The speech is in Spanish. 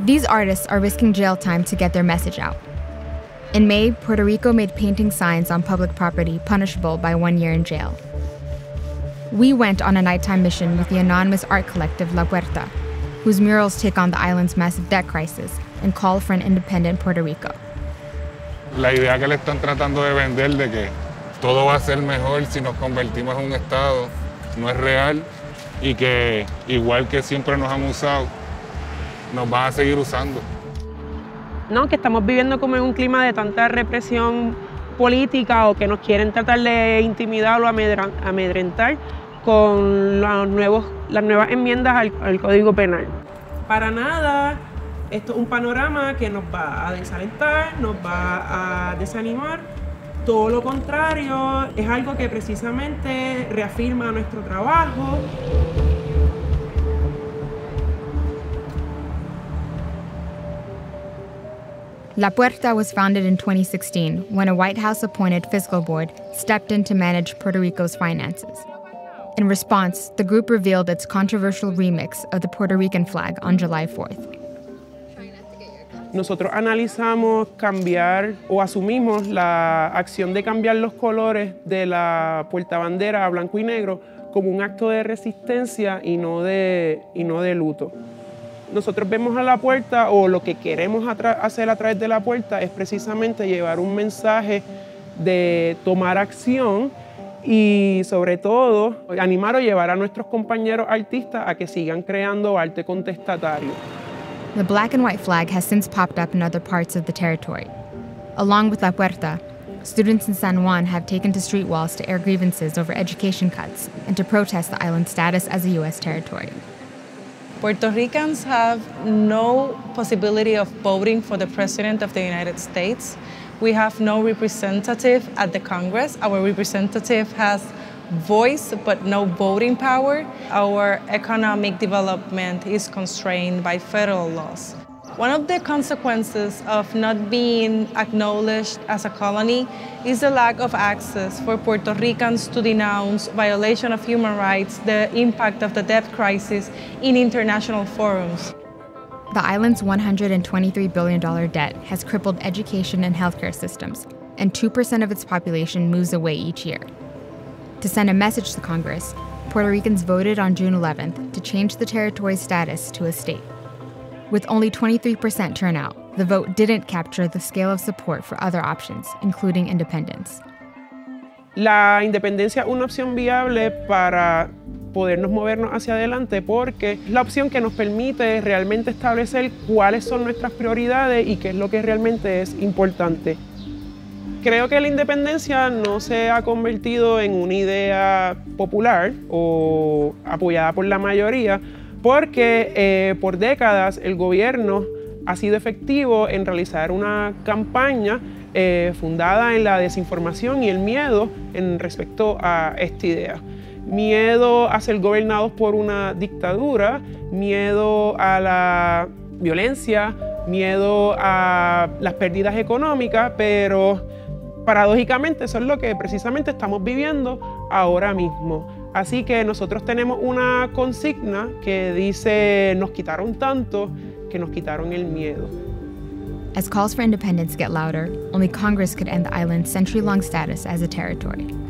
These artists are risking jail time to get their message out. In May, Puerto Rico made painting signs on public property punishable by 1 year in jail. We went on a nighttime mission with the anonymous art collective La Puerta, whose murals take on the island's massive debt crisis and call for an independent Puerto Rico. La idea que le están tratando de vender de que todo va a ser mejor si nos convertimos en un estado no es real y que igual que siempre nos han usado, nos van a seguir usando. ¿No? Que estamos viviendo como en un clima de tanta represión política o que nos quieren tratar de intimidar o amedrentar con las nuevas enmiendas al Código Penal. Para nada, esto es un panorama que nos va a desalentar, nos va a desanimar. Todo lo contrario, es algo que precisamente reafirma nuestro trabajo. La Puerta was founded in 2016 when a White House-appointed fiscal board stepped in to manage Puerto Rico's finances. In response, the group revealed its controversial remix of the Puerto Rican flag on July 4th. Nosotros analizamos cambiar o asumimos la acción de cambiar los colores de la puertabandera a blanco y negro como un acto de resistencia y no de luto. Nosotros vemos a la puerta, o lo que queremos hacer a través de la puerta es precisamente llevar un mensaje de tomar acción y sobre todo animar o llevar a nuestros compañeros artistas a que sigan creando arte contestatario. The black and white flag has since popped up in other parts of the territory. Along with La Puerta, students in San Juan have taken to street walls to air grievances over education cuts and to protest the island's status as a U.S. territory. Puerto Ricans have no possibility of voting for the President of the United States. We have no representative at the Congress. Our representative has voice but no voting power. Our economic development is constrained by federal laws. One of the consequences of not being acknowledged as a colony is the lack of access for Puerto Ricans to denounce violation of human rights, the impact of the debt crisis in international forums. The island's $123 billion debt has crippled education and healthcare systems, and 2% of its population moves away each year. To send a message to Congress, Puerto Ricans voted on June 11th to change the territory's status to a state. With only 23% turnout, the vote didn't capture the scale of support for other options, including independence. La independencia es una opción viable para podernos movernos hacia adelante porque es la opción que nos permite realmente establecer cuáles son nuestras prioridades y qué es lo que realmente es importante. Creo que la independencia no se ha convertido en una idea popular o apoyada por la mayoría, porque por décadas el gobierno ha sido efectivo en realizar una campaña fundada en la desinformación y el miedo en respecto a esta idea. Miedo a ser gobernados por una dictadura, miedo a la violencia, miedo a las pérdidas económicas, pero paradójicamente eso es lo que precisamente estamos viviendo ahora mismo. Así que nosotros tenemos una consigna que dice, nos quitaron tanto que nos quitaron el miedo. As calls for independence get louder, only Congress could end the island's century-long status as a territory.